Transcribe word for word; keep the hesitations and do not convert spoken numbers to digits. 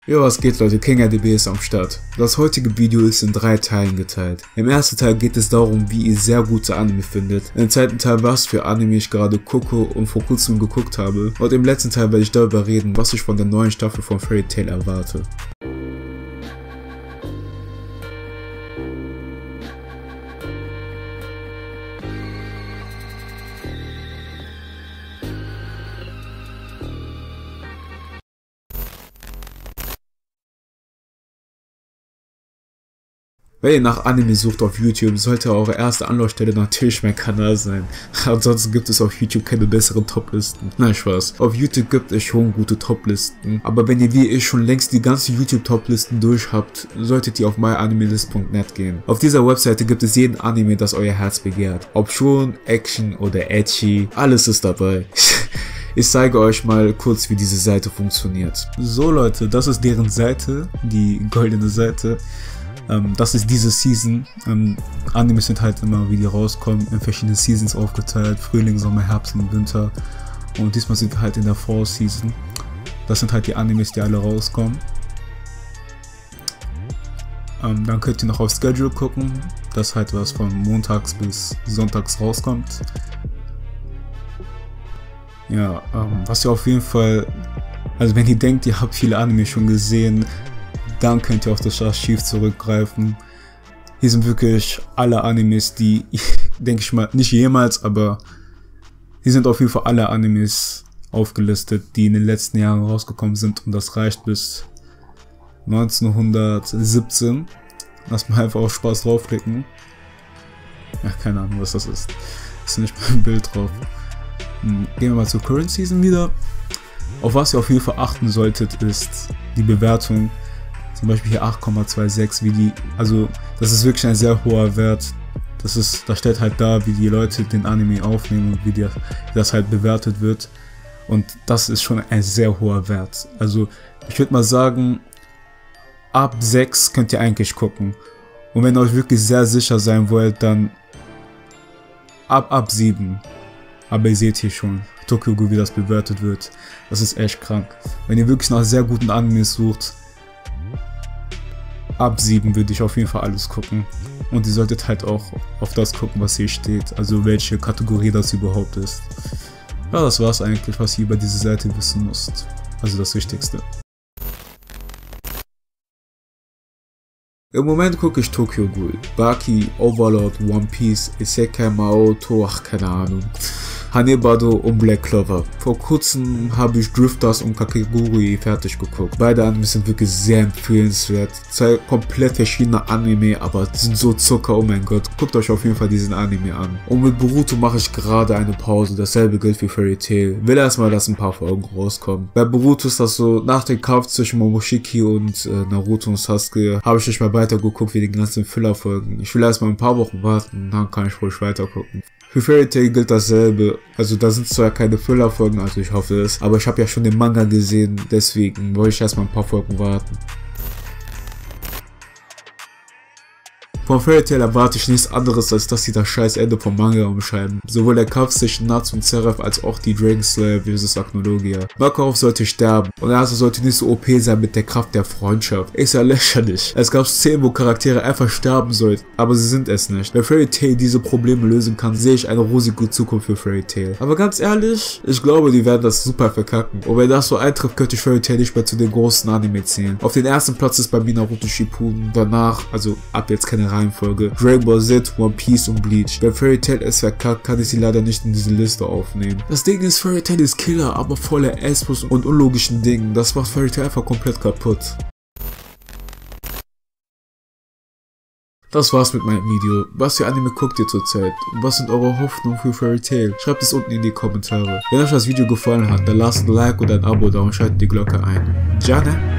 Jo, was geht Leute, KingRDB ist am Start. Das heutige Video ist in drei Teilen geteilt. Im ersten Teil geht es darum, wie ihr sehr gute Anime findet. Im zweiten Teil, was für Anime ich gerade gucke und vor kurzem geguckt habe. Und im letzten Teil werde ich darüber reden, was ich von der neuen Staffel von Fairy Tail erwarte. Wenn ihr nach Anime sucht auf YouTube, sollte eure erste Anlaufstelle natürlich mein Kanal sein. Ansonsten gibt es auf YouTube keine besseren Toplisten. Nein, Spaß. Auf YouTube gibt es schon gute Toplisten. Aber wenn ihr wie ich schon längst die ganzen YouTube-Toplisten durch habt, solltet ihr auf my anime list punkt net gehen. Auf dieser Webseite gibt es jeden Anime, das euer Herz begehrt. Ob schon, Action oder Edgy, alles ist dabei. Ich zeige euch mal kurz, wie diese Seite funktioniert. So Leute, das ist deren Seite, die goldene Seite. Ähm, das ist diese Season. Ähm, Animes sind halt immer, wie die rauskommen, in verschiedene Seasons aufgeteilt. Frühling, Sommer, Herbst und Winter. Und diesmal sind wir halt in der Fall Season. Das sind halt die Animes, die alle rauskommen. Ähm, dann könnt ihr noch auf Schedule gucken. Das ist halt was von montags bis sonntags rauskommt. Ja, ähm, was ihr auf jeden Fall, also wenn ihr denkt, ihr habt viele Anime schon gesehen, dann könnt ihr auf das Archiv zurückgreifen. Hier sind wirklich alle Animes, die, denke ich mal, nicht jemals, aber hier sind auf jeden Fall alle Animes aufgelistet, die in den letzten Jahren rausgekommen sind, und das reicht bis neunzehnhundertsiebzehn. Lass mal einfach auf Spaß draufklicken. Ja, keine Ahnung, was das ist. Ist nicht mal ein Bild drauf. Gehen wir mal zur Current Season wieder. Auf was ihr auf jeden Fall achten solltet, ist die Bewertung. Zum Beispiel hier acht Komma sechsundzwanzig, wie die, also das ist wirklich ein sehr hoher Wert. Das ist, da steht halt da, wie die Leute den Anime aufnehmen und wie, die, wie das halt bewertet wird. Und das ist schon ein sehr hoher Wert. Also ich würde mal sagen, ab sechs könnt ihr eigentlich gucken. Und wenn ihr euch wirklich sehr sicher sein wollt, dann ab, ab sieben. Aber ihr seht hier schon, Tokyo Ghoul, wie das bewertet wird. Das ist echt krank. Wenn ihr wirklich nach sehr guten Animes sucht, ab sieben würde ich auf jeden Fall alles gucken. Und ihr solltet halt auch auf das gucken, was hier steht. Also welche Kategorie das überhaupt ist. Ja, das war's eigentlich, was ihr über diese Seite wissen müsst. Also das Wichtigste. Im Moment gucke ich Tokyo Ghoul, Baki, Overlord, One Piece, Isekai Maoto, ach keine Ahnung, Hanebado und Black Clover. Vor kurzem habe ich Drifters und Kakegurui fertig geguckt. Beide Animes sind wirklich sehr empfehlenswert. Zwei komplett verschiedene Anime, aber sind so Zucker, oh mein Gott. Guckt euch auf jeden Fall diesen Anime an. Und mit Boruto mache ich gerade eine Pause. Dasselbe gilt für Fairy Tail. Will erstmal, dass ein paar Folgen rauskommen. Bei Boruto ist das so, nach dem Kampf zwischen Momoshiki und äh, Naruto und Sasuke habe ich nicht mehr weitergeguckt wie die ganzen Filler-Folgen. Ich will erstmal ein paar Wochen warten, dann kann ich ruhig weiter gucken. Für Fairy Tail gilt dasselbe, also da sind zwar keine Filler-Folgen, also ich hoffe es, aber ich habe ja schon den Manga gesehen, deswegen wollte ich erstmal ein paar Folgen warten. Von Fairy Tail erwarte ich nichts anderes, als dass sie das scheiß Ende vom Manga umschreiben. Sowohl der Kampf zwischen Natsu und Seraph als auch die Dragon Slayer versus Agnologia. Makarov sollte sterben und er sollte nicht so O P sein mit der Kraft der Freundschaft. Ist ja lächerlich. Es gab Szenen, wo Charaktere einfach sterben sollten, aber sie sind es nicht. Wenn Fairy Tail diese Probleme lösen kann, sehe ich eine rosige Zukunft für Fairy Tail. Aber ganz ehrlich, ich glaube, die werden das super verkacken. Und wenn das so eintrifft, könnte ich Fairy Tail nicht mehr zu den großen Anime zählen. Auf den ersten Platz ist bei mir Naruto Shippuden, danach, also ab jetzt keine Reihenfolge, Dragon Ball Z, One Piece und Bleach. Wenn Fairy Tail es verkackt, kann ich sie leider nicht in diese Liste aufnehmen. Das Ding ist, Fairy Tail ist Killer, aber voller Espos und unlogischen Dingen. Das macht Fairy Tail einfach komplett kaputt. Das war's mit meinem Video. Was für Anime guckt ihr zurzeit? Und was sind eure Hoffnungen für Fairy Tail? Schreibt es unten in die Kommentare. Wenn euch das Video gefallen hat, dann lasst ein Like und ein Abo da und schaltet die Glocke ein. Ciao, ne?